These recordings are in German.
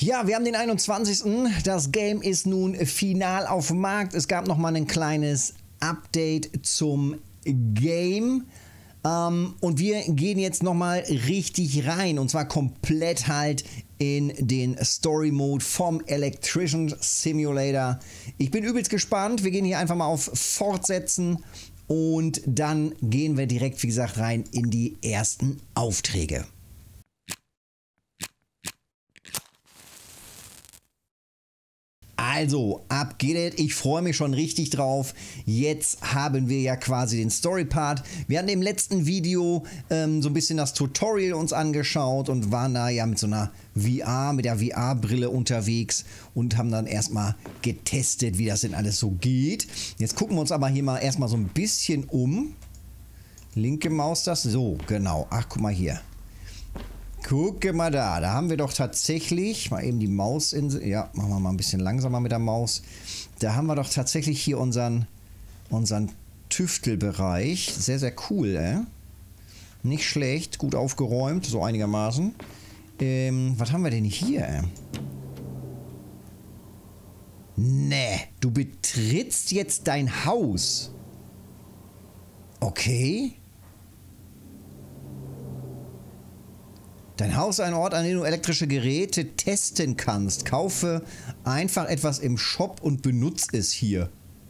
Ja, wir haben den 21. Das Game ist nun final auf dem Markt. Es gab nochmal ein kleines Update zum Game. Und wir gehen jetzt nochmal richtig rein. Und zwar komplett halt in den Story-Mode vom Electrician Simulator. Ich bin übelst gespannt. Wir gehen hier einfach mal auf Fortsetzen. Und dann gehen wir direkt, wie gesagt, rein in die ersten Aufträge. Also, ab geht es. Ich freue mich schon richtig drauf. Jetzt haben wir ja quasi den Story-Part. Wir hatten im letzten Video so ein bisschen das Tutorial uns angeschaut und waren da ja mit so einer mit der VR-Brille unterwegs und haben dann erstmal getestet, wie das denn alles so geht. Jetzt gucken wir uns aber hier mal erstmal so ein bisschen um. Linke Maustaste. So, genau. Ach, guck mal hier. Gucke mal da, da haben wir doch tatsächlich, mal eben die Maus ja, machen wir mal ein bisschen langsamer mit der Maus. Da haben wir doch tatsächlich hier unseren Tüftelbereich. Sehr, sehr cool, Nicht schlecht, gut aufgeräumt, so einigermaßen. Was haben wir denn hier, Nee, du betrittst jetzt dein Haus. Okay. Dein Haus ist ein Ort, an dem du elektrische Geräte testen kannst. Kaufe einfach etwas im Shop und benutze es hier.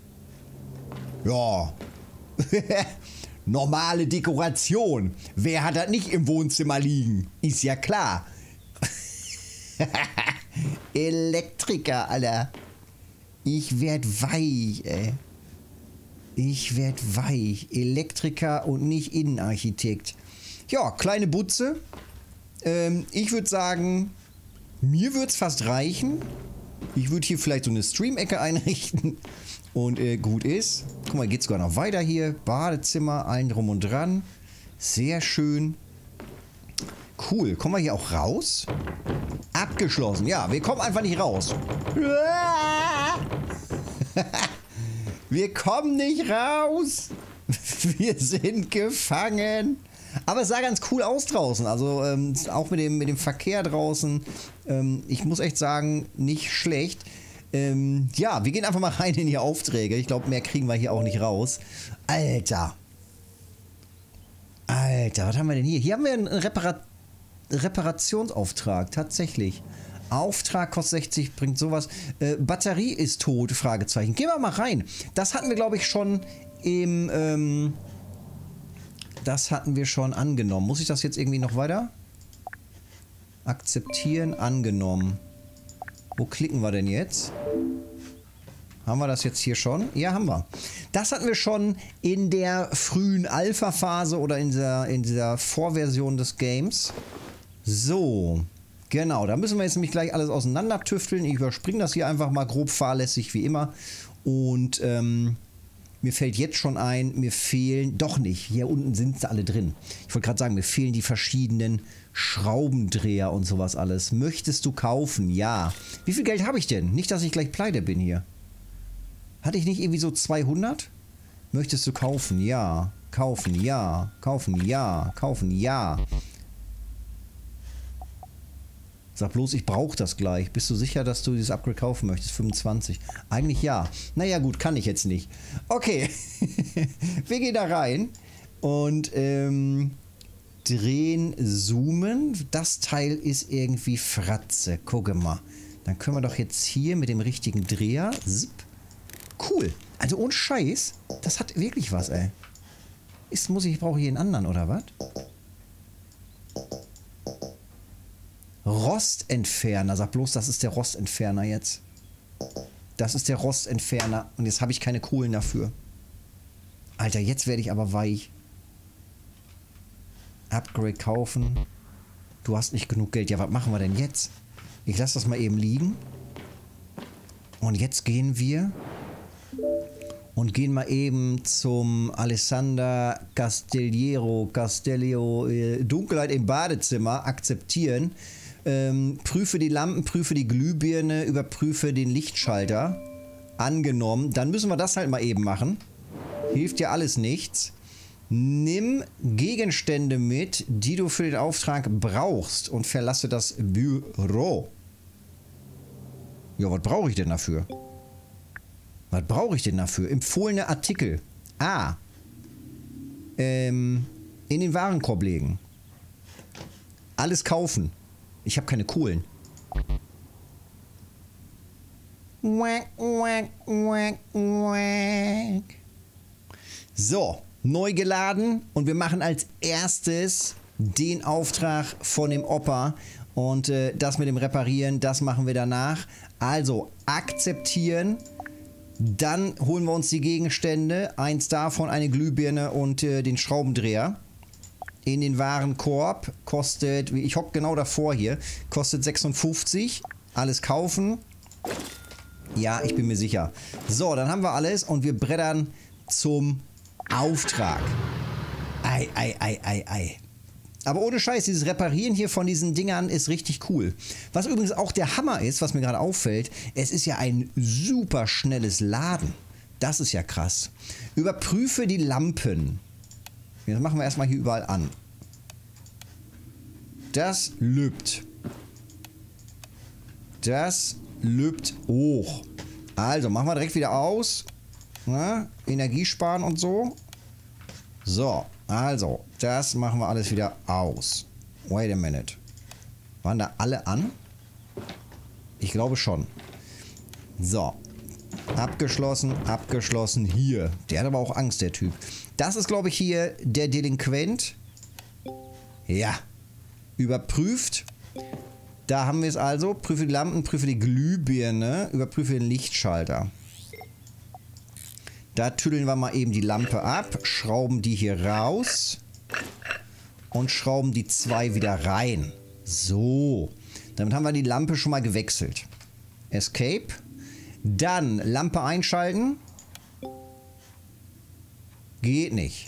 Ja. Normale Dekoration. Wer hat das nicht im Wohnzimmer liegen? Ist ja klar. Elektriker, Alter. Ich werd weich, ey. Ich werd weich. Elektriker und nicht Innenarchitekt. Ja, kleine Butze. Ich würde sagen, mir würde es fast reichen. Ich würde hier vielleicht so eine Stream-Ecke einrichten und gut ist. Guck mal, geht sogar noch weiter hier. Badezimmer, allen drum und dran. Sehr schön. Cool. Kommen wir hier auch raus? Abgeschlossen. Ja, wir kommen einfach nicht raus. Wir kommen nicht raus. Wir sind gefangen. Aber es sah ganz cool aus draußen, also auch mit dem Verkehr draußen. Ich muss echt sagen, nicht schlecht. Ja, wir gehen einfach mal rein in die Aufträge. Ich glaube, mehr kriegen wir hier auch nicht raus. Alter. Alter, was haben wir denn hier? Hier haben wir einen Reparationsauftrag, tatsächlich. Auftrag kostet 60, bringt sowas. Batterie ist tot, Fragezeichen. Gehen wir mal rein. Das hatten wir, glaube ich, schon im... Das hatten wir schon angenommen. Muss ich das jetzt irgendwie noch weiter? Akzeptieren, angenommen. Wo klicken wir denn jetzt? Haben wir das jetzt hier schon? Ja, haben wir. Das hatten wir schon in der frühen Alpha-Phase oder in dieser Vorversion des Games. So, genau. Da müssen wir jetzt nämlich gleich alles auseinandertüfteln. Ich überspringe das hier einfach mal grob fahrlässig wie immer. Und mir fällt jetzt schon ein, mir fehlen, doch nicht, hier unten sind sie alle drin. Ich wollte gerade sagen, mir fehlen die verschiedenen Schraubendreher und sowas alles. Möchtest du kaufen? Ja. Wie viel Geld habe ich denn? Nicht, dass ich gleich pleite bin hier. Hatte ich nicht irgendwie so 200? Möchtest du kaufen? Ja. Kaufen? Ja. Kaufen? Ja. Kaufen? Ja. Sag bloß, ich brauche das gleich. Bist du sicher, dass du dieses Upgrade kaufen möchtest? 25. Eigentlich ja. Naja gut, kann ich jetzt nicht. Okay. Wir gehen da rein und drehen, zoomen. Das Teil ist irgendwie Fratze. Gucke mal. Dann können wir doch jetzt hier mit dem richtigen Dreher. Zip. Cool. Also ohne Scheiß. Das hat wirklich was, ey. Ich brauche hier einen anderen, oder was? Rostentferner. Sag bloß, das ist der Rostentferner jetzt. Das ist der Rostentferner. Und jetzt habe ich keine Kohlen dafür. Alter, jetzt werde ich aber weich. Upgrade kaufen. Du hast nicht genug Geld. Ja, was machen wir denn jetzt? Ich lasse das mal eben liegen. Und jetzt gehen wir und gehen mal eben zum Alessandra Castello, Dunkelheit im Badezimmer, akzeptieren. Prüfe die Lampen, prüfe die Glühbirne, überprüfe den Lichtschalter. Angenommen. Dann müssen wir das halt mal eben machen. Hilft ja alles nichts. Nimm Gegenstände mit, die du für den Auftrag brauchst und verlasse das Büro. Ja, was brauche ich denn dafür? Was brauche ich denn dafür? Empfohlene Artikel. Ah. In den Warenkorb legen. Alles kaufen. Ich habe keine Kohlen. So, neu geladen und wir machen als erstes den Auftrag von dem Opa und das mit dem Reparieren, das machen wir danach. Also akzeptieren, dann holen wir uns die Gegenstände, eins davon, eine Glühbirne und den Schraubendreher. In den Warenkorb kostet, ich hocke genau davor hier, kostet 56. Alles kaufen. Ja, ich bin mir sicher. So, dann haben wir alles und wir brettern zum Auftrag. Ei, ei, ei, ei, ei. Aber ohne Scheiß, dieses Reparieren hier von diesen Dingern ist richtig cool. Was übrigens auch der Hammer ist, was mir gerade auffällt, es ist ja ein super schnelles Laden. Das ist ja krass. Überprüfe die Lampen. Das machen wir erstmal hier überall an. Das lübt. Das lübt hoch. Also, machen wir direkt wieder aus. Na, Energie sparen und so. So, also, das machen wir alles wieder aus. Wait a minute. Waren da alle an? Ich glaube schon. So. Abgeschlossen, abgeschlossen. Hier. Der hat aber auch Angst, der Typ. Das ist, glaube ich, hier der Delinquent. Ja. Überprüft. Da haben wir es also. Prüfe die Lampen, prüfe die Glühbirne, überprüfe den Lichtschalter. Da tüdeln wir mal eben die Lampe ab, schrauben die hier raus und schrauben die zwei wieder rein. So. Damit haben wir die Lampe schon mal gewechselt. Escape. Dann Lampe einschalten. Geht nicht.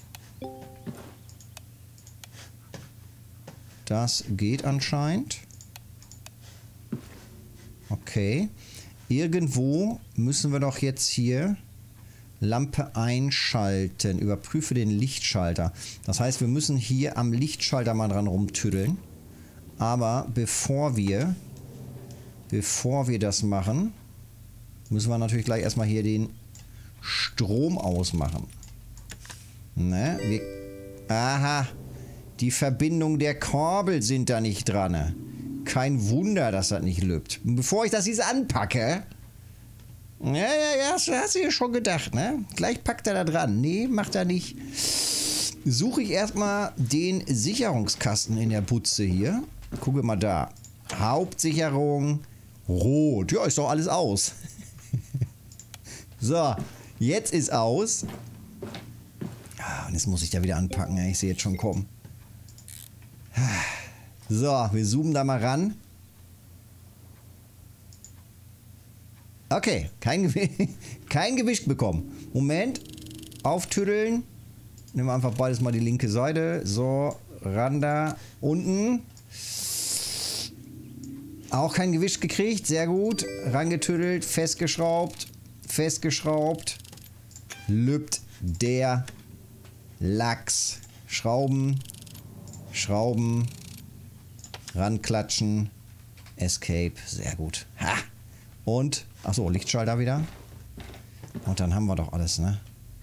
Das geht anscheinend. Okay. Irgendwo müssen wir doch jetzt hier Lampe einschalten. Überprüfe den Lichtschalter. Das heißt, wir müssen hier am Lichtschalter mal dran rumtüddeln. Aber bevor wir das machen, müssen wir natürlich gleich erstmal hier den Strom ausmachen. Ne? Aha. Die Verbindung der Kabel sind da nicht dran. Ne? Kein Wunder, dass das nicht lübt. Bevor ich das jetzt anpacke. Ja, hast du dir schon gedacht, ne? Gleich packt er da dran. Nee, macht er nicht. Suche ich erstmal den Sicherungskasten in der Butze hier. Gucke mal da. Hauptsicherung. Rot. Ja, ist doch alles aus. So, jetzt ist aus. Und jetzt muss ich da wieder anpacken. Ich sehe jetzt schon kommen. So, wir zoomen da mal ran. Okay, kein Gewicht bekommen. Moment, auftüddeln. Nehmen wir einfach beides mal die linke Seite. So, ran da, unten. Auch kein Gewicht gekriegt, sehr gut. Rangetüdelt, festgeschraubt, festgeschraubt. Lübt der Lachs. Schrauben, Schrauben, ranklatschen, Escape, sehr gut. Ha! Und, achso, Lichtschalter wieder. Und dann haben wir doch alles, ne?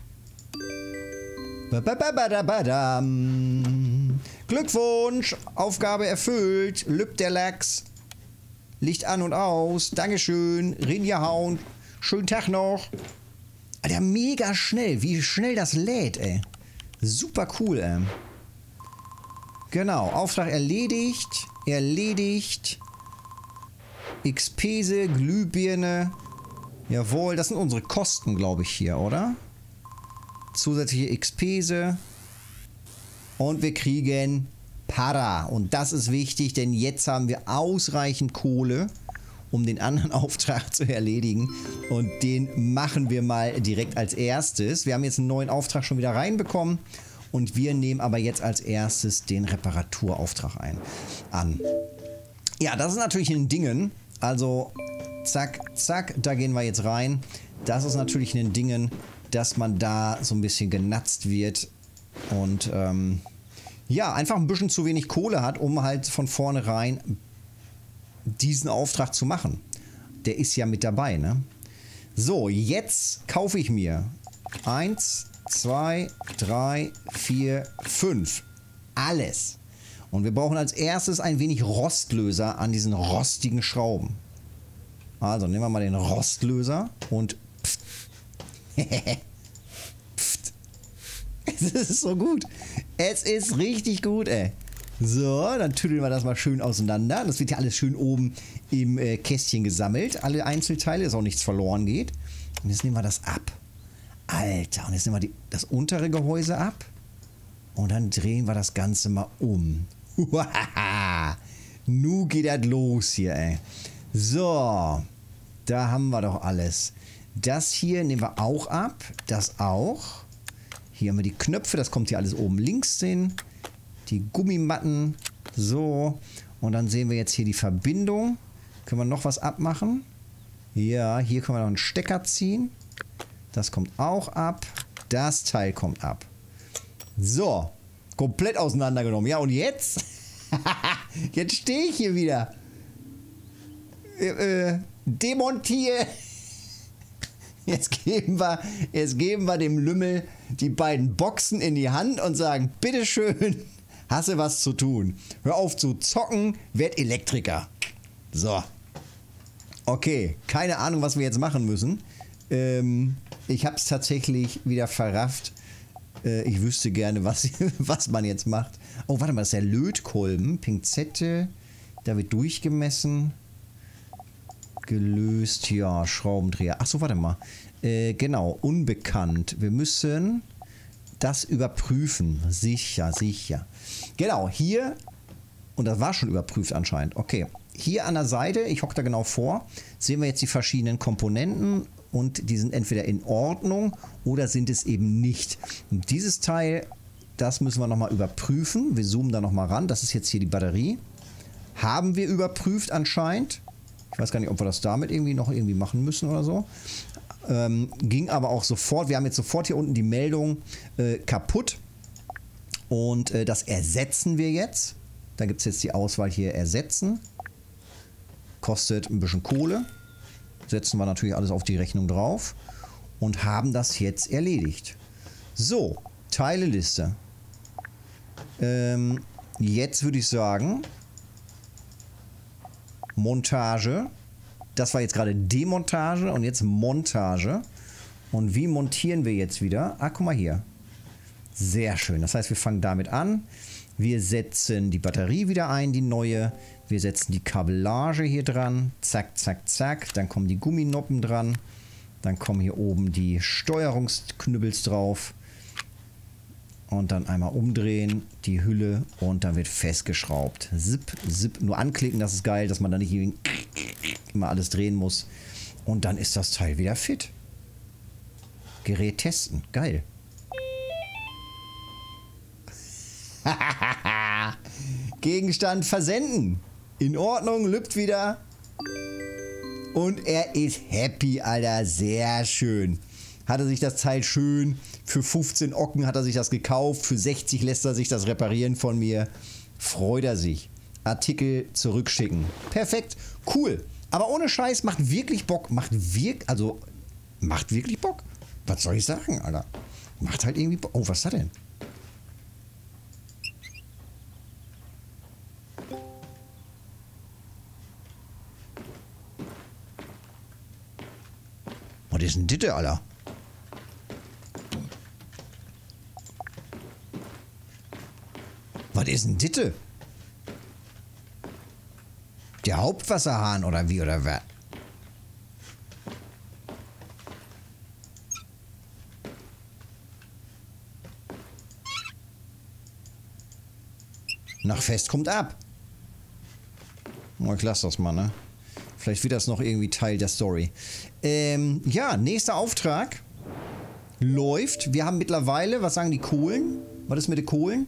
Glückwunsch, Aufgabe erfüllt, lübt der Lachs. Licht an und aus, Dankeschön, reingehauen, schönen Tag noch. Alter, mega schnell, wie schnell das lädt, ey. Super cool, ey. Genau, Auftrag erledigt, erledigt. XPse, Glühbirne. Jawohl, das sind unsere Kosten, glaube ich, hier, oder? Zusätzliche XPse. Und wir kriegen Para. Und das ist wichtig, denn jetzt haben wir ausreichend Kohle, um den anderen Auftrag zu erledigen. Und den machen wir mal direkt als erstes. Wir haben jetzt einen neuen Auftrag schon wieder reinbekommen. Und wir nehmen aber jetzt als erstes den Reparaturauftrag an. Ja, das ist natürlich in Dingen. Also, zack, zack, da gehen wir jetzt rein. Das ist natürlich in den Dingen, dass man da so ein bisschen genatzt wird und ja, einfach ein bisschen zu wenig Kohle hat, um halt von vornherein diesen Auftrag zu machen. Der ist ja mit dabei, ne? So, jetzt kaufe ich mir 1, 2, 3, 4, 5. Alles. Und wir brauchen als erstes ein wenig Rostlöser an diesen rostigen Schrauben. Also nehmen wir mal den Rostlöser und pft. Pft. Es ist so gut. Es ist richtig gut, ey. So, dann tüdeln wir das mal schön auseinander. Das wird ja alles schön oben im Kästchen gesammelt. Alle Einzelteile, dass auch nichts verloren geht. Und jetzt nehmen wir das ab. Alter, und jetzt nehmen wir das untere Gehäuse ab. Und dann drehen wir das Ganze mal um. Nu geht das los hier, ey. So, da haben wir doch alles. Das hier nehmen wir auch ab. Das auch. Hier haben wir die Knöpfe, das kommt hier alles oben links hin. Die Gummimatten. So. Und dann sehen wir jetzt hier die Verbindung. Können wir noch was abmachen? Ja, hier können wir noch einen Stecker ziehen. Das kommt auch ab. Das Teil kommt ab. So. Komplett auseinandergenommen. Ja, und jetzt? Jetzt stehe ich hier wieder. Demontiere. Jetzt geben wir dem Lümmel die beiden Boxen in die Hand und sagen, bitteschön, hast du was zu tun. Hör auf zu zocken, werd Elektriker. So. Okay, keine Ahnung, was wir jetzt machen müssen. Ich habe es tatsächlich wieder verrafft. Ich wüsste gerne, was man jetzt macht. Oh, warte mal, das ist der Lötkolben. Pinzette, da wird durchgemessen. Gelöst, ja, Schraubendreher. Achso, warte mal. Genau, unbekannt. Wir müssen das überprüfen. Sicher, sicher. Genau, hier, und das war schon überprüft anscheinend. Okay, hier an der Seite, ich hocke da genau vor, sehen wir jetzt die verschiedenen Komponenten und die sind entweder in Ordnung oder sind es eben nicht. Und dieses Teil, das müssen wir nochmal überprüfen. Wir zoomen da nochmal ran. Das ist jetzt hier die Batterie. Haben wir überprüft anscheinend. Ich weiß gar nicht, ob wir das damit irgendwie noch machen müssen oder so. Ging aber auch sofort. Wir haben jetzt sofort hier unten die Meldung kaputt. Und das ersetzen wir jetzt. Da gibt es jetzt die Auswahl hier ersetzen. Kostet ein bisschen Kohle. Setzen wir natürlich alles auf die Rechnung drauf. Und haben das jetzt erledigt. So, Teileliste. Jetzt würde ich sagen, Montage. Das war jetzt gerade Demontage und jetzt Montage. Und wie montieren wir jetzt wieder? Ah, guck mal hier. Sehr schön. Das heißt, wir fangen damit an. Wir setzen die Batterie wieder ein, die neue. Wir setzen die Kabellage hier dran. Zack, zack, zack. Dann kommen die Gumminoppen dran. Dann kommen hier oben die Steuerungsknüppels drauf. Und dann einmal umdrehen, die Hülle und dann wird festgeschraubt. Zip, zip, nur anklicken, das ist geil, dass man da nicht immer alles drehen muss. Und dann ist das Teil wieder fit. Gerät testen, geil. Gegenstand versenden. In Ordnung, lübt wieder. Und er ist happy, Alter, sehr schön. Hat er sich das Teil schön, für 15 Ocken hat er sich das gekauft, für 60 lässt er sich das reparieren von mir. Freut er sich. Artikel zurückschicken. Perfekt, cool. Aber ohne Scheiß, macht wirklich Bock. Macht wirklich Bock. Was soll ich sagen, Alter? Macht halt irgendwie Bock. Oh, was ist das denn? Was ist denn das, Alter? Was ist denn das? Der Hauptwasserhahn oder wie oder was? Nach Fest kommt ab. Oh, ich lasse das mal, ne? Vielleicht wird das noch irgendwie Teil der Story. Ja, nächster Auftrag. Läuft. Wir haben mittlerweile, was sagen die Kohlen? Was ist mit den Kohlen?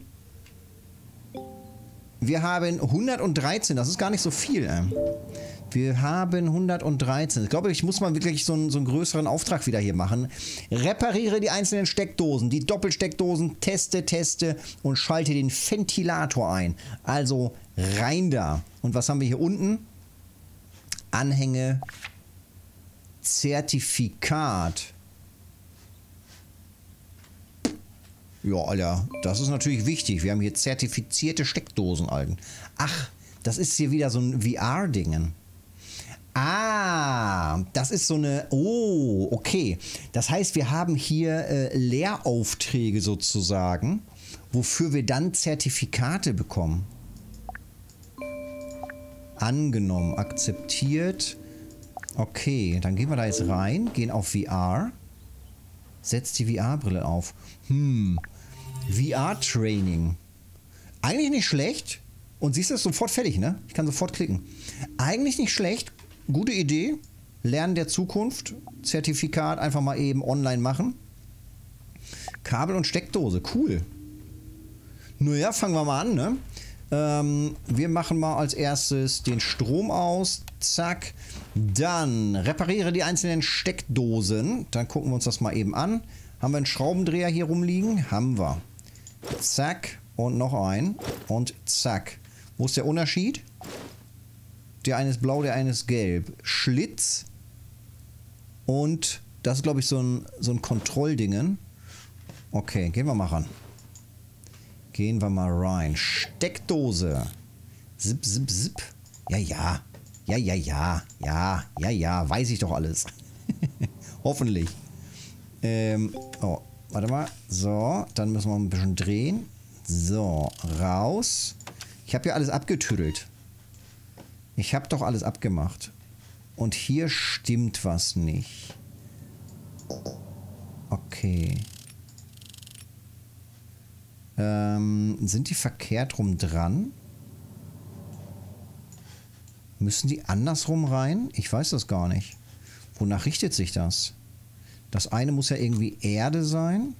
Wir haben 113, das ist gar nicht so viel. Wir haben 113. Ich glaube, ich muss mal wirklich so einen größeren Auftrag wieder hier machen. Repariere die einzelnen Steckdosen, die Doppelsteckdosen, teste und schalte den Ventilator ein. Also rein da. Und was haben wir hier unten? Anhänge Zertifikat. Ja, Alter, das ist natürlich wichtig. Wir haben hier zertifizierte Steckdosen, Alten. Ach, das ist hier wieder so ein VR-Dingen. Ah, das ist so eine... Oh, okay. Das heißt, wir haben hier Lehraufträge sozusagen, wofür wir dann Zertifikate bekommen. Angenommen, akzeptiert. Okay, dann gehen wir da jetzt rein, gehen auf VR. Setzt die VR-Brille auf. VR-Training. Eigentlich nicht schlecht. Und siehst du, ist sofort fertig, ne? Ich kann sofort klicken. Eigentlich nicht schlecht. Gute Idee. Lernen der Zukunft. Zertifikat einfach mal eben online machen. Kabel und Steckdose. Cool. Naja, fangen wir mal an, ne? Wir machen mal als erstes den Strom aus. Zack. Dann repariere die einzelnen Steckdosen. Dann gucken wir uns das mal eben an. Haben wir einen Schraubendreher hier rumliegen? Haben wir. Zack. Und noch ein. Und zack. Wo ist der Unterschied? Der eine ist blau, der eine ist gelb. Schlitz. Und das ist, glaube ich, so ein Kontrolldingen. Okay, gehen wir mal ran. Gehen wir mal rein. Steckdose. Zip, zip, zip. Ja, ja. Ja, ja, ja. Ja, ja, ja. Weiß ich doch alles. Hoffentlich. Oh, warte mal. So, dann müssen wir ein bisschen drehen. So, raus. Ich habe ja alles abgetüdelt. Ich habe doch alles abgemacht. Und hier stimmt was nicht. Okay. Sind die verkehrt rum dran? Müssen die andersrum rein? Ich weiß das gar nicht. Wonach richtet sich das? Das eine muss ja irgendwie Erde sein.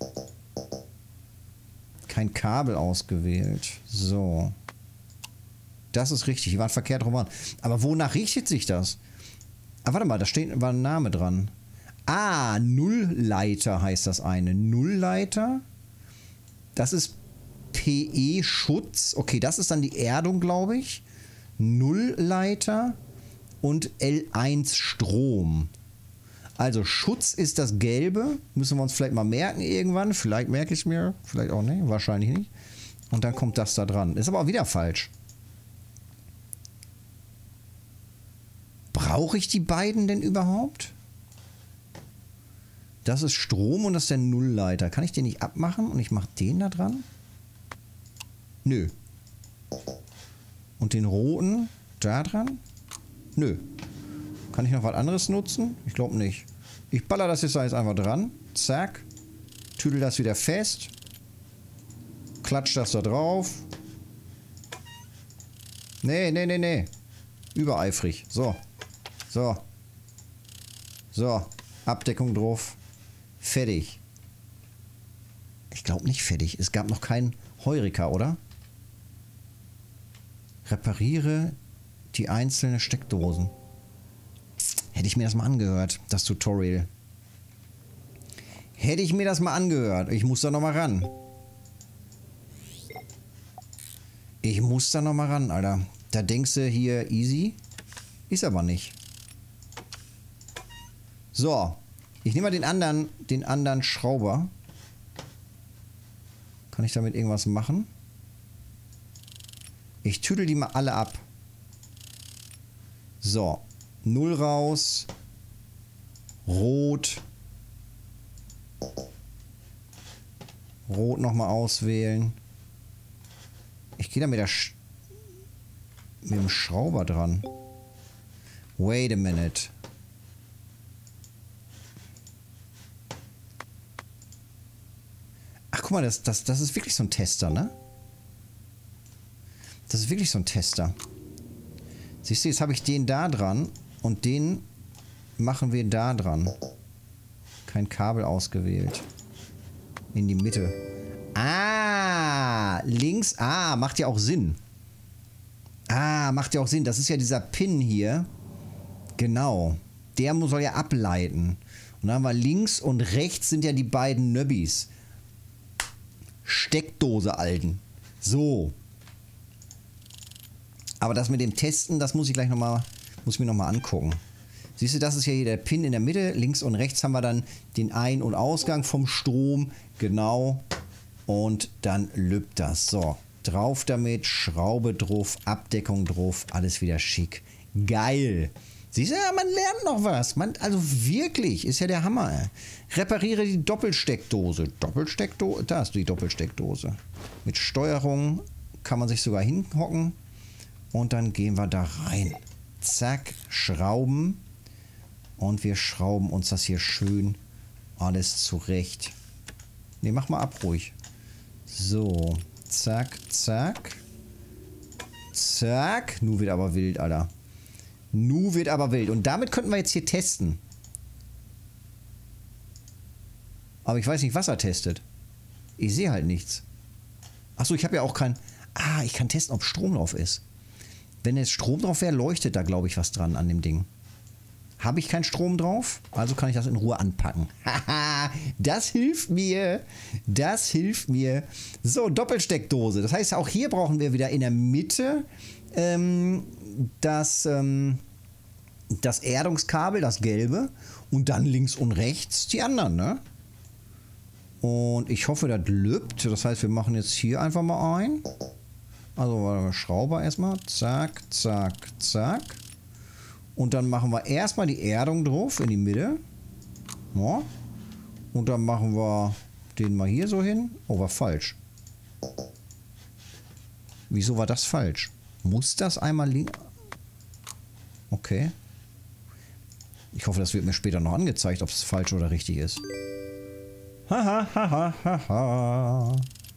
Kein Kabel ausgewählt. So. Das ist richtig. Die waren verkehrt rum dran. Aber wonach richtet sich das? Ah, warte mal, da war ein Name dran. Ah, Nullleiter heißt das eine. Nullleiter. Das ist PE-Schutz. Okay, das ist dann die Erdung, glaube ich. Nullleiter und L1 Strom. Also Schutz ist das Gelbe. Müssen wir uns vielleicht mal merken irgendwann. Vielleicht merke ich es mir, vielleicht auch nicht. Wahrscheinlich nicht. Und dann kommt das da dran. Ist aber auch wieder falsch. Brauche ich die beiden denn überhaupt? Das ist Strom und das ist der Nullleiter. Kann ich den nicht abmachen und ich mache den da dran? Nö. Und den roten da dran? Nö. Kann ich noch was anderes nutzen? Ich glaube nicht. Ich baller das jetzt einfach dran. Zack. Tüdel das wieder fest. Klatsch das da drauf. Nee, nee, nee, nee. Übereifrig. So. So. So. Abdeckung drauf. Fertig. Ich glaube nicht fertig. Es gab noch keinen Heureka, oder? Repariere die einzelnen Steckdosen. Hätte ich mir das mal angehört, das Tutorial. Hätte ich mir das mal angehört. Ich muss da noch mal ran. Ich muss da noch mal ran, Alter. Da denkst du hier easy. Ist aber nicht. So. Ich nehme mal den anderen Schrauber. Kann ich damit irgendwas machen? Ich tüdel die mal alle ab. So. 0 raus. Rot. Rot nochmal auswählen. Ich gehe da mit dem Schrauber dran. Wait a minute. Ach, guck mal, das ist wirklich so ein Tester, ne? Das ist wirklich so ein Tester. Siehst du, jetzt habe ich den da dran und den machen wir da dran. Kein Kabel ausgewählt. In die Mitte. Ah, links. Ah, macht ja auch Sinn. Ah, macht ja auch Sinn. Das ist ja dieser Pin hier. Genau. Der soll ja ableiten. Und dann haben wir links und rechts sind ja die beiden Nöbbis. Steckdose, Alten. So. Aber das mit dem Testen, das muss ich gleich nochmal, muss ich mir nochmal angucken. Siehst du, das ist ja hier der Pin in der Mitte. Links und rechts haben wir dann den Ein- und Ausgang vom Strom. Genau. Und dann lübt das. So, drauf damit, Schraube drauf, Abdeckung drauf, alles wieder schick. Geil. Siehst du, ja, man lernt noch was. Also wirklich, ist ja der Hammer. Repariere die Doppelsteckdose. Doppelsteckdose? Da ist die Doppelsteckdose. Mit Steuerung kann man sich sogar hinhocken. Und dann gehen wir da rein. Zack, Schrauben. Und wir schrauben uns das hier schön alles zurecht. Ne, mach mal ab ruhig. So, zack, zack. Zack. Nu wird aber wild, Alter. Nu wird aber wild. Und damit könnten wir jetzt hier testen. Aber ich weiß nicht, was er testet. Ich sehe halt nichts. Achso, ich habe ja auch kein... Ah, ich kann testen, ob Strom drauf ist. Wenn jetzt Strom drauf wäre, leuchtet da, glaube ich, was dran an dem Ding. Habe ich keinen Strom drauf? Also kann ich das in Ruhe anpacken. Haha, das hilft mir. Das hilft mir. So, Doppelsteckdose. Das heißt, auch hier brauchen wir wieder in der Mitte das Erdungskabel, das gelbe. Und dann links und rechts die anderen, ne? Und ich hoffe, das lübt. Das heißt, wir machen jetzt hier einfach mal ein. Also Schrauber erstmal. Zack, zack, zack. Und dann machen wir erstmal die Erdung drauf in die Mitte. Ja. Und dann machen wir den mal hier so hin. Oh, war falsch. Wieso war das falsch? Muss das einmal links? Okay. Ich hoffe, das wird mir später noch angezeigt, ob es falsch oder richtig ist. Haha, haha, haha.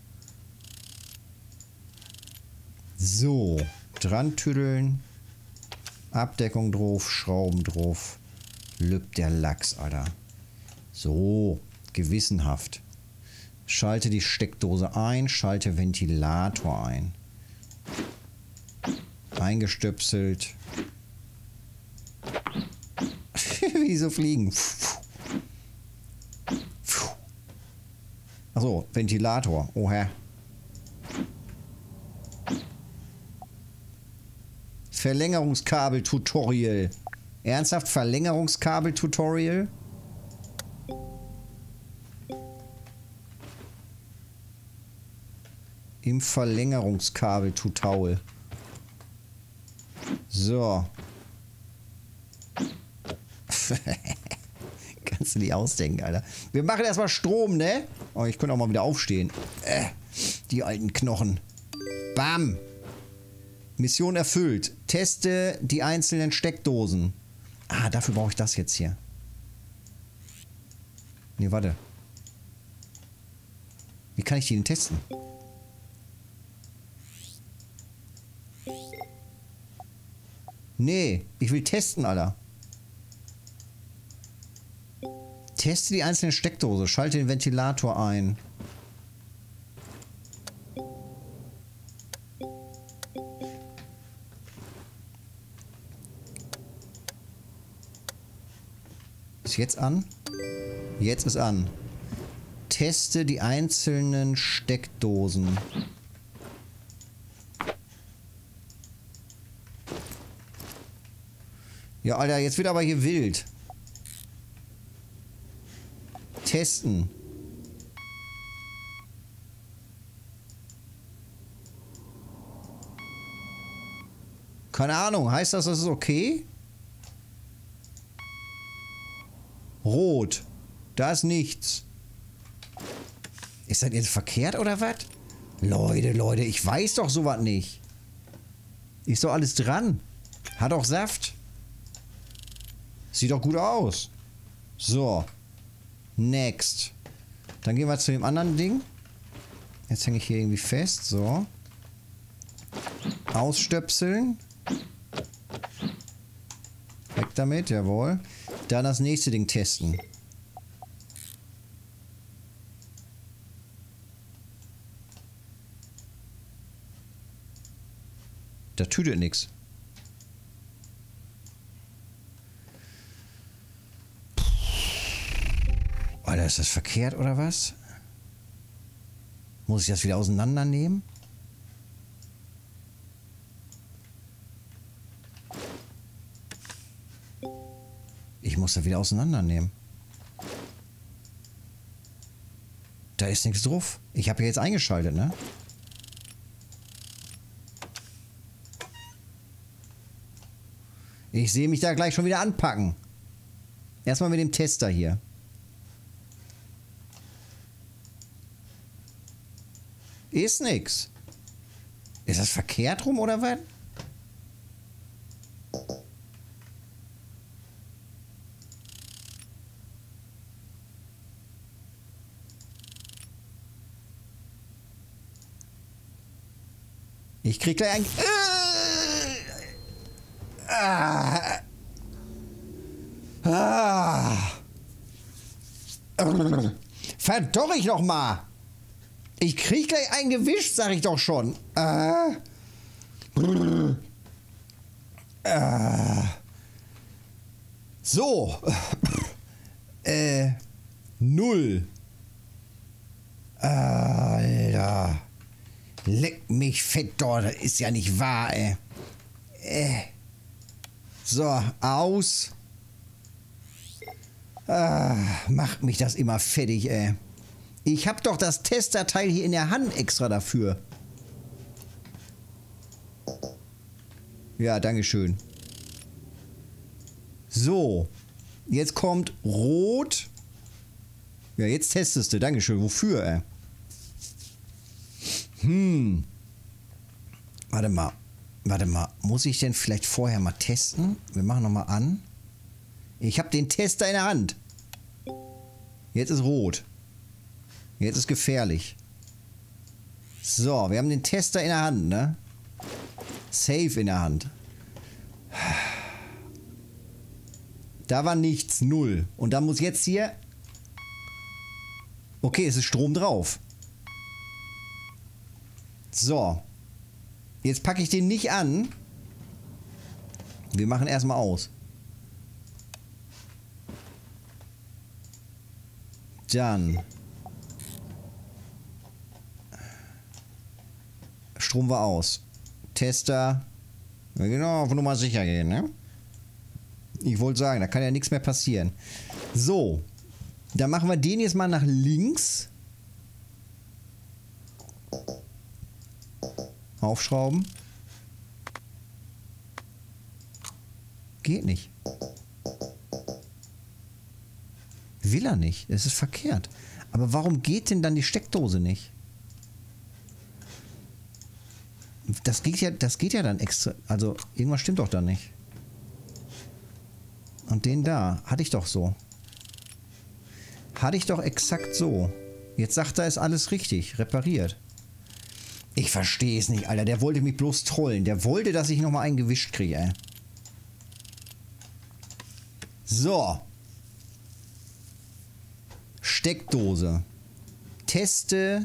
So, dran tüdeln. Abdeckung drauf, Schrauben drauf. Lübt der Lachs, Alter. So, gewissenhaft. Schalte die Steckdose ein, schalte Ventilator ein. Eingestöpselt. Wie so fliegen. Achso, Ventilator. Oha. Verlängerungskabel-Tutorial. Ernsthaft? Verlängerungskabel-Tutorial? Im Verlängerungskabel-Tutorial. So. Kannst du nicht ausdenken, Alter. Wir machen erstmal Strom, ne? Oh, ich könnte auch mal wieder aufstehen. Die alten Knochen. Bam. Mission erfüllt. Teste die einzelnen Steckdosen. Ah, dafür brauche ich das jetzt hier. Ne, warte. Wie kann ich die denn testen? Nee, ich will testen, Alter. Teste die einzelne Steckdose. Schalte den Ventilator ein. Ist jetzt an? Jetzt ist an. Teste die einzelnen Steckdosen. Ja, Alter, jetzt wird aber hier wild. Testen. Keine Ahnung, heißt das, das ist okay? Rot. Da ist nichts. Ist das jetzt verkehrt oder was? Leute, ich weiß doch sowas nicht. Ist doch alles dran. Hat auch Saft. Sieht doch gut aus. So. Next. Dann gehen wir zu dem anderen Ding. Jetzt hänge ich hier irgendwie fest. So. Ausstöpseln. Weg damit, jawohl. Dann das nächste Ding testen. Da tütet nichts. Alter, ist das verkehrt oder was? Muss ich das wieder auseinandernehmen? Ich muss das wieder auseinandernehmen. Da ist nichts drauf. Ich habe ja jetzt eingeschaltet, ne? Ich sehe mich da gleich schon wieder anpacken. Erstmal mit dem Tester hier. Ist nix. Ist das verkehrt rum oder was? Ich krieg gleich ein... Verdorr ich noch mal! Ich krieg gleich ein gewischt, sag ich doch schon. So. 0. Alter. Leck mich fett dort. Das ist ja nicht wahr, ey. So, aus. Macht mich das immer fettig, ey. Ich hab doch das Testerteil hier in der Hand extra dafür. Ja, dankeschön. So. Jetzt kommt Rot. Ja, jetzt testest du. Dankeschön. Wofür, ey? Warte mal. Warte mal. Muss ich denn vielleicht vorher mal testen? Wir machen nochmal an. Ich habe den Tester in der Hand. Jetzt ist rot. Jetzt ist gefährlich. So, wir haben den Tester in der Hand, ne? Safe in der Hand. Da war nichts, 0. Und da muss jetzt hier... Okay, es ist Strom drauf. So. Jetzt packe ich den nicht an. Wir machen erstmal aus. Dann. Strom war aus. Tester. Ja, genau, auf Nummer sicher gehen, ne? Ich wollte sagen, da kann ja nichts mehr passieren. So. Dann machen wir den jetzt mal nach links. Aufschrauben. Geht nicht. Will er nicht. Es ist verkehrt. Aber warum geht denn dann die Steckdose nicht? Das geht ja dann extra. Also irgendwas stimmt doch da nicht. Und den da hatte ich doch so. Hatte ich doch exakt so. Jetzt sagt er, ist alles richtig. Repariert. Ich verstehe es nicht, Alter. Der wollte mich bloß trollen. Der wollte, dass ich nochmal einen gewischt kriege, ey. So. Steckdose. Teste.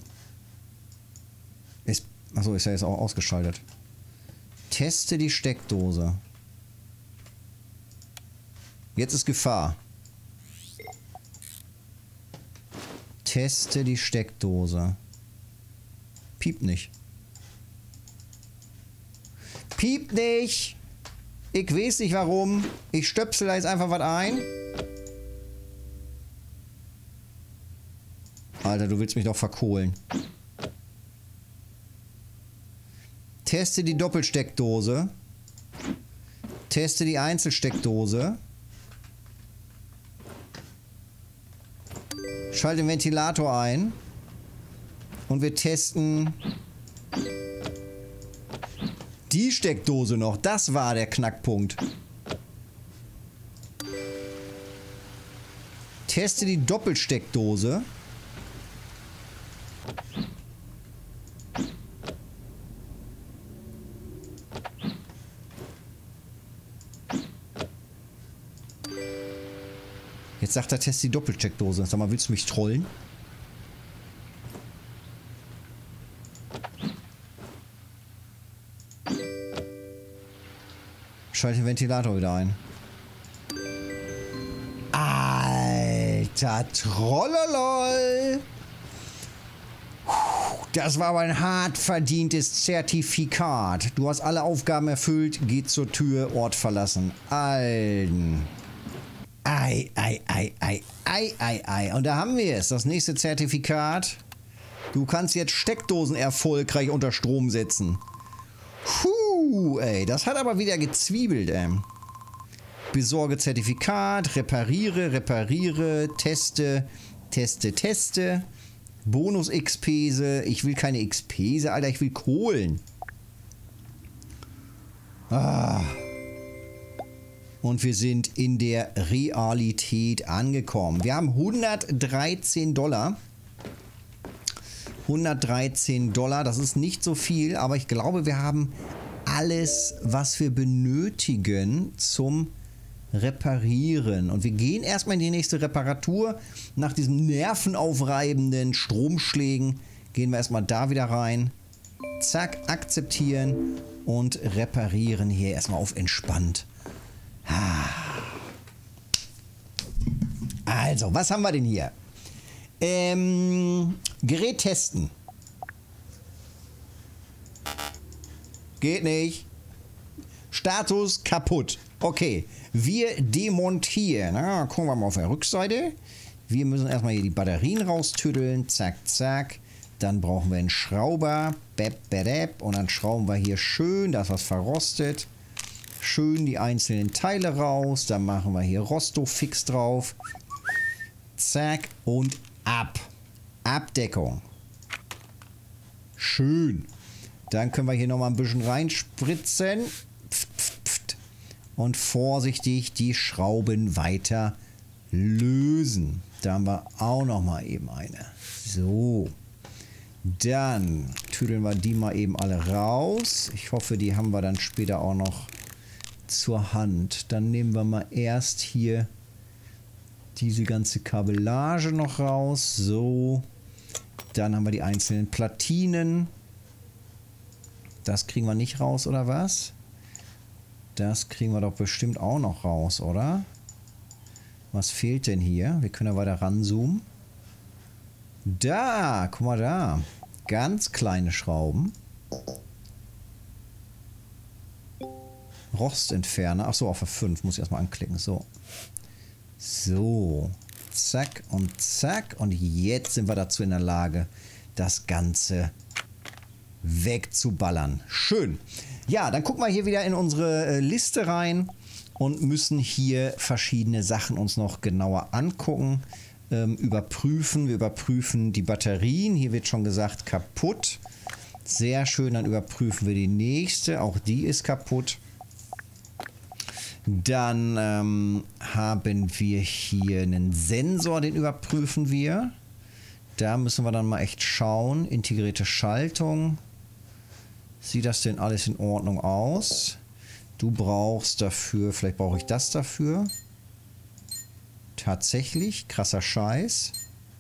Achso, ist ja jetzt auch ausgeschaltet. Teste die Steckdose. Jetzt ist Gefahr. Teste die Steckdose. Piept nicht. Piept nicht. Ich weiß nicht warum. Ich stöpsel da jetzt einfach was ein. Alter, du willst mich doch verkohlen. Teste die Doppelsteckdose. Teste die Einzelsteckdose. Schalte den Ventilator ein. Und wir testen die Steckdose noch. Das war der Knackpunkt. Teste die Doppelsteckdose. Jetzt sagt er, teste die Doppelsteckdose. Sag mal, willst du mich trollen? Schalte den Ventilator wieder ein. Alter Trollolol. Das war aber ein hart verdientes Zertifikat. Du hast alle Aufgaben erfüllt, geht zur Tür, Ort verlassen. Alten. Ei, ei, ei, ei, ei, ei, ei. Und da haben wir es. Das nächste Zertifikat. Du kannst jetzt Steckdosen erfolgreich unter Strom setzen. Puh, ey. Das hat aber wieder gezwiebelt, ey. Besorge Zertifikat, repariere, teste. Bonus-Expese. Ich will keine Expese, Alter. Ich will Kohlen. Und wir sind in der Realität angekommen. Wir haben 113 Dollar. 113 Dollar, das ist nicht so viel, aber ich glaube, wir haben alles, was wir benötigen zum Reparieren. Und wir gehen erstmal in die nächste Reparatur. Nach diesen nervenaufreibenden Stromschlägen gehen wir erstmal da wieder rein. Zack, akzeptieren und reparieren hier erstmal auf entspannt. Also, was haben wir denn hier? Gerät testen. Geht nicht. Status kaputt. Okay, wir demontieren. Na, gucken wir mal auf der Rückseite. Wir müssen erstmal hier die Batterien raustüddeln. Zack, zack. Dann brauchen wir einen Schrauber. Und dann schrauben wir hier schön, da ist was verrostet. Schön die einzelnen Teile raus. Dann machen wir hier Rosto-Fix drauf. Zack und ab. Abdeckung. Schön. Dann können wir hier nochmal ein bisschen reinspritzen. Und vorsichtig die Schrauben weiter lösen. Da haben wir auch nochmal eben eine. So. Dann tüdeln wir die mal eben alle raus. Ich hoffe, die haben wir dann später auch noch zur Hand. Dann nehmen wir mal erst hier diese ganze Kabellage noch raus. So. Dann haben wir die einzelnen Platinen. Das kriegen wir nicht raus, oder was? Das kriegen wir doch bestimmt auch noch raus, oder? Was fehlt denn hier? Wir können ja weiter ranzoomen. Da, guck mal da. Ganz kleine Schrauben. Rostentferner. Achso, auf F5 muss ich erstmal anklicken. So. So. Zack und zack. Und jetzt sind wir dazu in der Lage, das Ganze wegzuballern. Schön. Ja, dann gucken wir hier wieder in unsere Liste rein und müssen hier verschiedene Sachen uns noch genauer angucken. Überprüfen. Wir überprüfen die Batterien. Hier wird schon gesagt, kaputt. Sehr schön, dann überprüfen wir die nächste. Auch die ist kaputt. Dann haben wir hier einen Sensor, den überprüfen wir. Da müssen wir dann mal echt schauen. Integrierte Schaltung. Sieht das denn alles in Ordnung aus? Du brauchst dafür, vielleicht brauche ich das dafür. Tatsächlich, krasser Scheiß.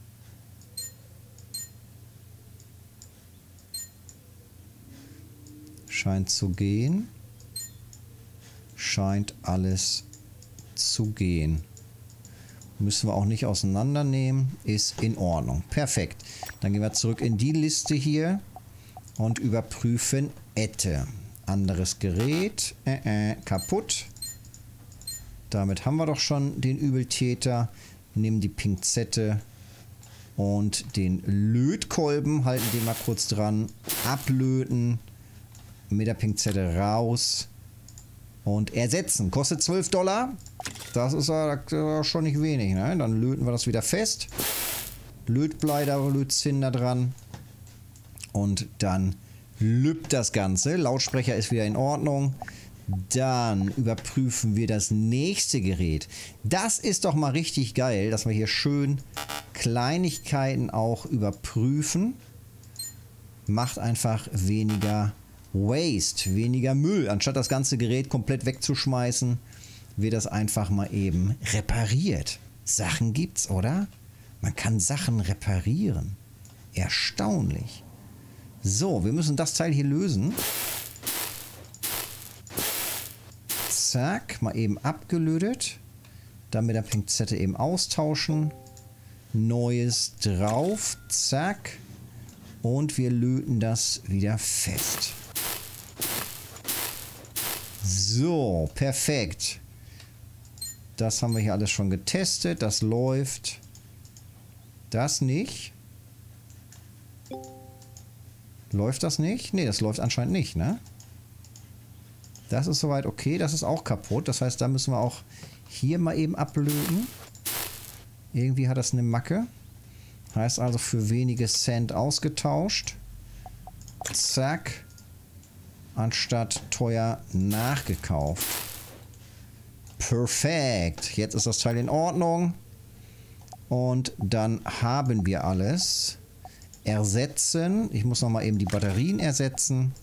Scheint zu gehen. Scheint alles zu gehen. Müssen wir auch nicht auseinandernehmen. Ist in Ordnung. Perfekt. Dann gehen wir zurück in die Liste hier und überprüfen Ette. Anderes Gerät. Kaputt. Damit haben wir doch schon den Übeltäter. Nehmen die Pinzette und den Lötkolben. Halten den mal kurz dran. Ablöten. Mit der Pinzette raus. Und ersetzen. Kostet 12 Dollar. Das ist ja schon nicht wenig. Ne? Dann löten wir das wieder fest. Lötbleider, Lötzylinder dran. Und dann lübt das Ganze. Lautsprecher ist wieder in Ordnung. Dann überprüfen wir das nächste Gerät. Das ist doch mal richtig geil, dass wir hier schön Kleinigkeiten auch überprüfen. Macht einfach weniger Waste, weniger Müll. Anstatt das ganze Gerät komplett wegzuschmeißen, wird das einfach mal eben repariert. Sachen gibt's, oder? Man kann Sachen reparieren. Erstaunlich. So, wir müssen das Teil hier lösen. Zack, mal eben abgelötet. Dann mit der Pinzette eben austauschen. Neues drauf. Zack. Und wir löten das wieder fest. So, perfekt. Das haben wir hier alles schon getestet. Das läuft. Das nicht. Läuft das nicht? Ne, das läuft anscheinend nicht, ne? Das ist soweit okay. Das ist auch kaputt. Das heißt, da müssen wir auch hier mal eben ablöten. Irgendwie hat das eine Macke. Heißt also für wenige Cent ausgetauscht. Zack. Anstatt teuer nachgekauft. Perfekt. Jetzt ist das Teil in Ordnung. Und dann haben wir alles. Ersetzen. Ich muss nochmal eben die Batterien ersetzen.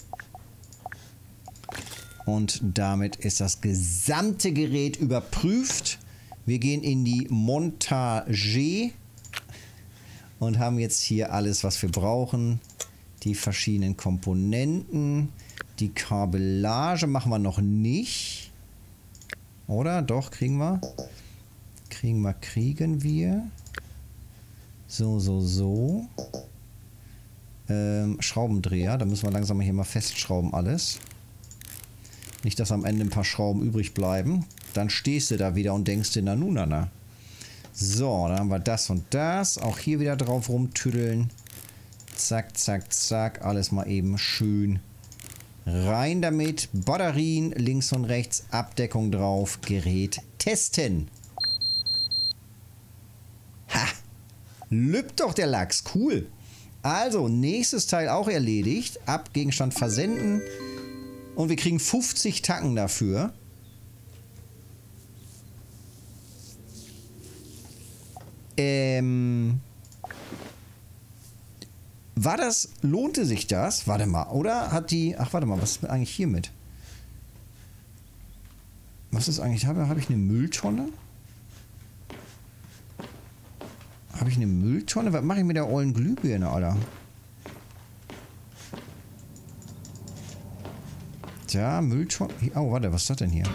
Und damit ist das gesamte Gerät überprüft. Wir gehen in die Montage und haben jetzt hier alles, was wir brauchen. Die verschiedenen Komponenten. Die Kabellage machen wir noch nicht. Oder? Doch, kriegen wir. Kriegen wir. So. Schraubendreher. Da müssen wir langsam hier mal festschrauben alles. Nicht, dass am Ende ein paar Schrauben übrig bleiben. Dann stehst du da wieder und denkst dir, na. So, dann haben wir das und das. Auch hier wieder drauf rumtüddeln. Zack, zack, zack. Alles mal eben schön rein damit. Batterien links und rechts. Abdeckung drauf. Gerät testen. Ha! Lübt doch der Lachs. Cool. Also, nächstes Teil auch erledigt. Ab Gegenstand versenden. Und wir kriegen 50 Tacken dafür. Lohnte sich das? Warte mal, oder hat die... Ach, warte mal, was ist eigentlich hiermit? Was ist eigentlich... Habe ich eine Mülltonne? Habe ich eine Mülltonne? Was mache ich mit der ollen Glühbirne, Alter? Da, Mülltonne. Oh, warte, was ist das denn hier?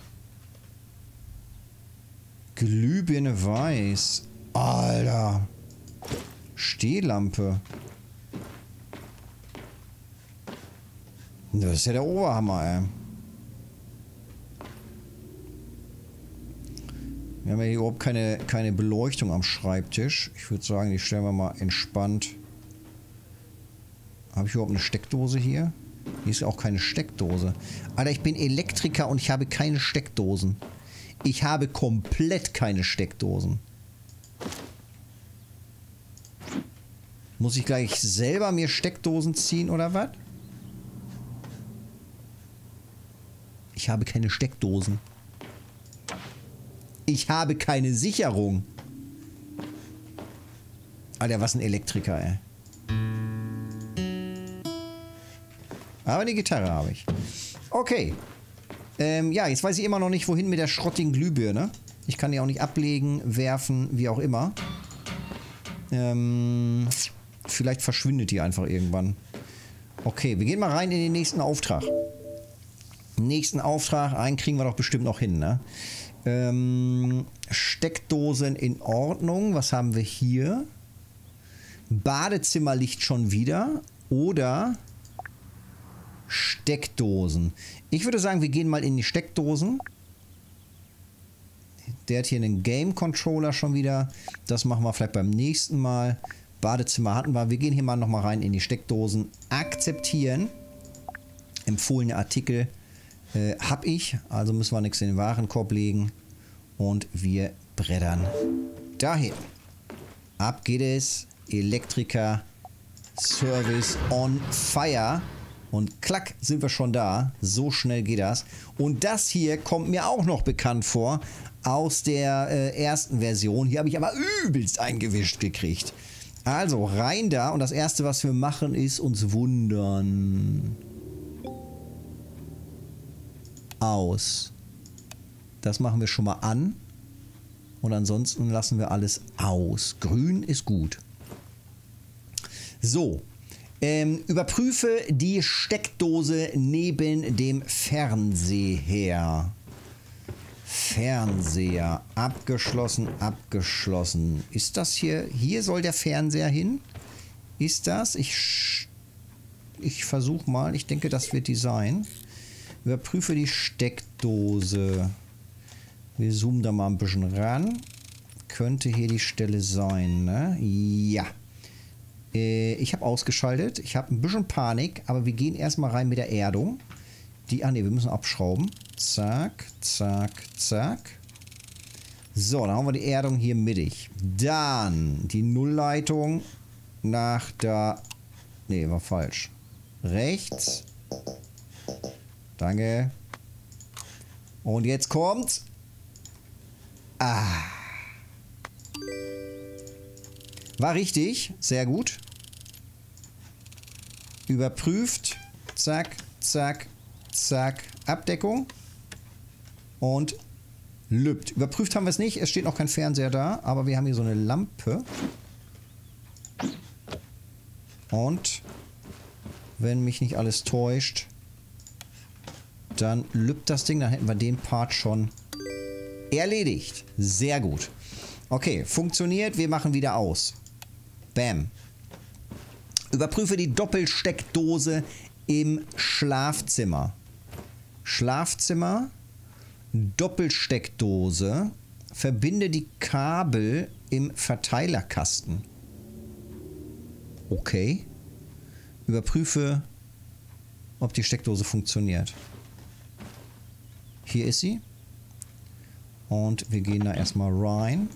Glühbirne weiß. Alter. Stehlampe. Das ist ja der Oberhammer, ey. Wir haben ja hier überhaupt keine Beleuchtung am Schreibtisch. Ich würde sagen, die stellen wir mal entspannt. Habe ich überhaupt eine Steckdose hier? Hier ist auch keine Steckdose. Alter, ich bin Elektriker und ich habe keine Steckdosen. Ich habe komplett keine Steckdosen. Muss ich gleich selber mir Steckdosen ziehen oder was? Ich habe keine Steckdosen. Ich habe keine Sicherung. Alter, was ein Elektriker, ey. Aber die Gitarre habe ich. Okay. Ja, jetzt weiß ich immer noch nicht, wohin mit der schrottigen Glühbirne. Ich kann die auch nicht ablegen, werfen, wie auch immer. Vielleicht verschwindet die einfach irgendwann. Okay, wir gehen mal rein in den nächsten Auftrag. Nächsten Auftrag, einen kriegen wir doch bestimmt noch hin, ne? Steckdosen in Ordnung. Was haben wir hier? Badezimmerlicht schon wieder. Oder Steckdosen. Ich würde sagen, wir gehen mal in die Steckdosen. Der hat hier einen Game Controller schon wieder. Das machen wir vielleicht beim nächsten Mal. Badezimmer hatten wir. Wir gehen hier mal nochmal rein in die Steckdosen. Akzeptieren. Empfohlene Artikel habe ich. Also müssen wir nichts in den Warenkorb legen. Und wir brettern dahin. Ab geht es. Elektriker Service on fire. Und klack, sind wir schon da. So schnell geht das. Und das hier kommt mir auch noch bekannt vor aus der ersten Version. Hier habe ich aber übelst eingewischt gekriegt. Also rein da. Und das erste, was wir machen, ist uns wundern. Aus. Das machen wir schon mal an. Und ansonsten lassen wir alles aus. Grün ist gut. So. Überprüfe die Steckdose neben dem Fernseher. Fernseher. Abgeschlossen, abgeschlossen. Ist das hier? Hier soll der Fernseher hin? Ist das? Ich versuche mal. Ich denke, das wird die sein. Überprüfe die Steckdose. Wir zoomen da mal ein bisschen ran. Könnte hier die Stelle sein, ne? Ja. Ich habe ausgeschaltet. Ich habe ein bisschen Panik, aber wir gehen erstmal rein mit der Erdung. Wir müssen abschrauben. Zack, zack, zack. So, dann haben wir die Erdung hier mittig. Dann die Nullleitung nach da. Ne, war falsch. Rechts. Danke. Und jetzt kommt. War richtig. Sehr gut. Überprüft. Zack, zack, zack. Abdeckung. Und lübt. Überprüft haben wir es nicht. Es steht noch kein Fernseher da. Aber wir haben hier so eine Lampe. Und wenn mich nicht alles täuscht, dann lübt das Ding. Dann hätten wir den Part schon erledigt. Sehr gut. Okay, funktioniert. Wir machen wieder aus. Bam. Überprüfe die Doppelsteckdose im Schlafzimmer. Schlafzimmer, Doppelsteckdose. Verbinde die Kabel im Verteilerkasten. Okay. Überprüfe, ob die Steckdose funktioniert. Hier ist sie. Und wir gehen da erstmal rein.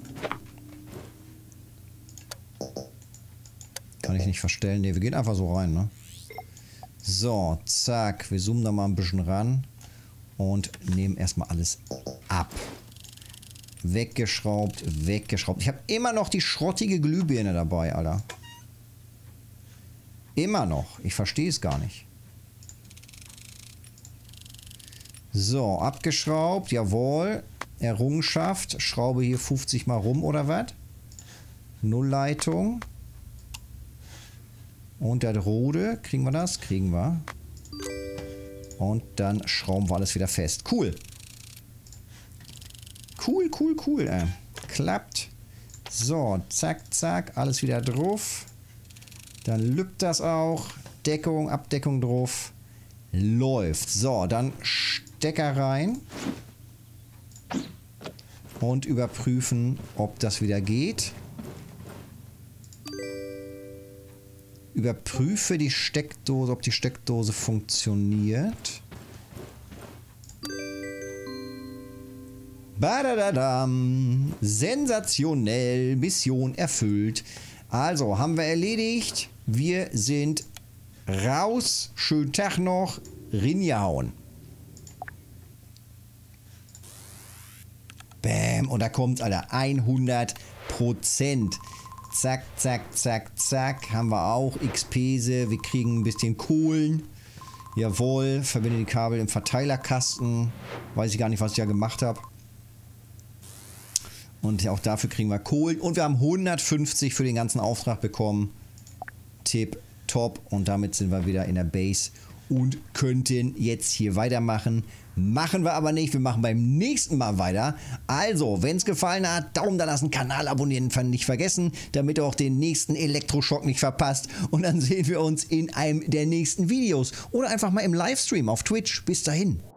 Kann ich nicht verstellen. Ne, wir gehen einfach so rein, ne? So, zack. Wir zoomen da mal ein bisschen ran. Und nehmen erstmal alles ab. Weggeschraubt, weggeschraubt. Ich habe immer noch die schrottige Glühbirne dabei, Alter. Immer noch. Ich verstehe es gar nicht. So, abgeschraubt. Jawohl. Errungenschaft. Schraube hier 50 mal rum oder was? Nullleitung. Und der Rode. Kriegen wir das? Kriegen wir. Und dann schrauben wir alles wieder fest. Cool. Cool, cool, cool. Klappt. So, zack, zack. Alles wieder drauf. Dann lübt das auch. Deckung, Abdeckung drauf. Läuft. So, dann Stecker rein. Und überprüfen, ob das wieder geht. Überprüfe die Steckdose, ob die Steckdose funktioniert. Badadadam. Sensationell. Mission erfüllt. Also, haben wir erledigt. Wir sind raus. Schönen Tag noch. Rinjahauen. Bäm. Und da kommt, Alter, 100%. Zack, zack, zack, zack. Haben wir auch XP-se. Wir kriegen ein bisschen Kohlen. Jawohl. Verbinde die Kabel im Verteilerkasten. Weiß ich gar nicht, was ich da gemacht habe. Und auch dafür kriegen wir Kohlen. Und wir haben 150 für den ganzen Auftrag bekommen. Tipp, top. Und damit sind wir wieder in der Base und könnten jetzt hier weitermachen. Machen wir aber nicht. Wir machen beim nächsten Mal weiter. Also, wenn es gefallen hat, Daumen da lassen, Kanal abonnieren nicht vergessen, damit ihr auch den nächsten Elektroschock nicht verpasst. Und dann sehen wir uns in einem der nächsten Videos. Oder einfach mal im Livestream auf Twitch. Bis dahin.